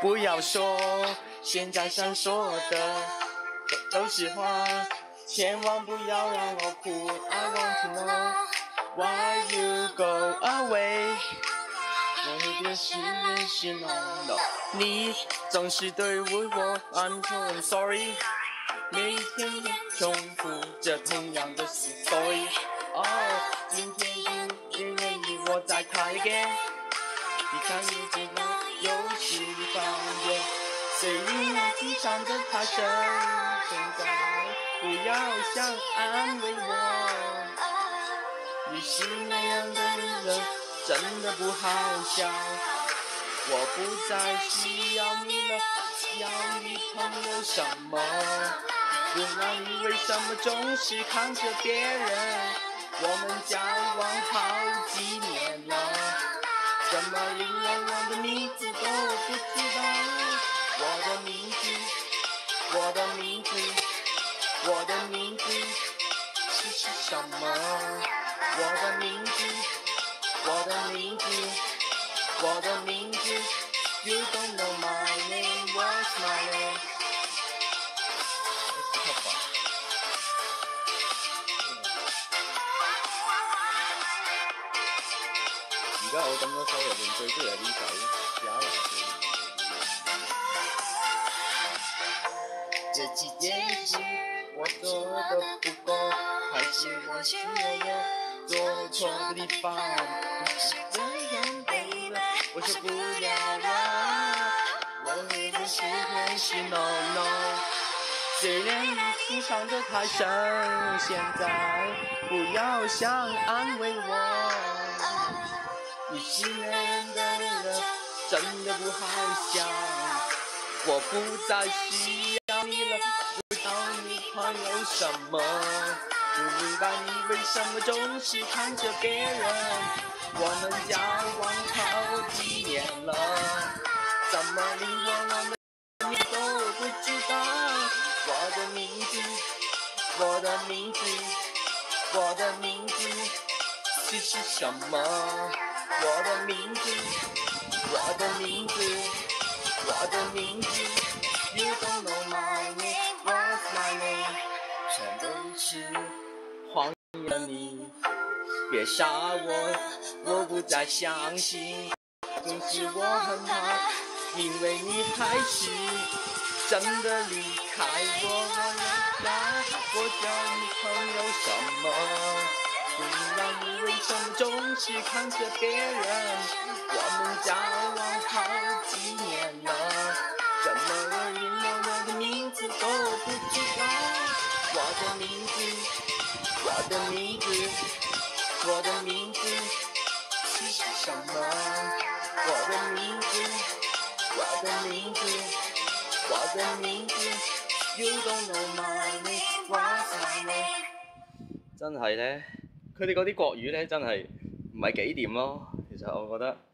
不要说，现在想说的都是话，千万不要让我哭。I want to know why you go away。我有点是任性 no， 你总是对我 I'm sorry， 每天重复着同样的 story。哦，今天因为你我再开 again， 你看你这个游戏方面，虽然经常的太深，现在不要想安慰我，你是那样的人真的不好笑，我不再需要你了，要你朋友什么？不然你为什么总是看着别人？我们交往好几年了，怎么连我的名字都不知道？我的名字，我的名字，我的名字是什么？我的名字，我的名字，我的名字 You don't know my name, what's my name？ 而家我咁多首入邊最中意係呢首 T-ara 這幾件事我做得不夠，還是我需要有做錯的地方？不是這樣對了，我受不了了，我有點是任性 no no。雖然你情傷得太深，現在不要想安慰我，你是那樣的人真的不好笑，我不再需要你了，不知道你朋友什麼？不明白你為什麼總是看着別人？我們交往好幾年了，怎麼連我的你都不知道？我的名字，我的名字，我的名字是什麼？我的名字，我的名字，我的名字 You don't know my name, what's my name？ 全都是谎言，你别杀我不再相信，总是我很怕，因为你还是真的离开我了，我叫你朋友什么？不然你为什么总是看着别人？我们交往好几年了，怎么连我的名字都不知道？我的名字，我的名字，我的名字是什么？我的名字，我的名字，我的名字 You don't know my name, what's my name？ 真係呢，佢哋嗰啲國語呢，真係唔係幾掂咯。其實我覺得。